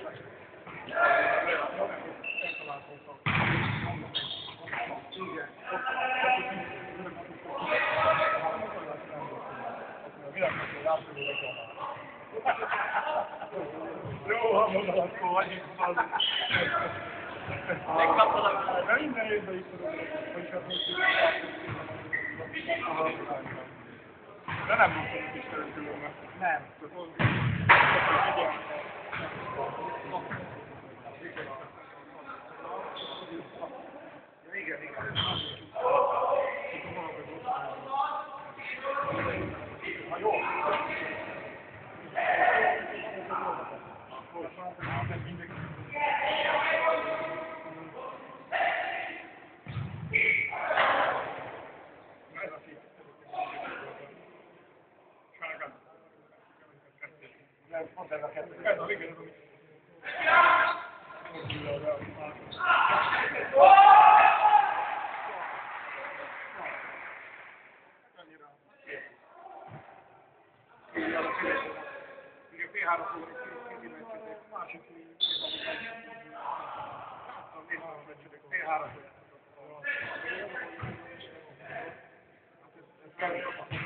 Jó, ha mondod, akkor vagyunk valami. Megkaptalak. De minden évben is tudom, hogy csak most de nem mondom is különben. Nem. Igen, igen. Jó. P3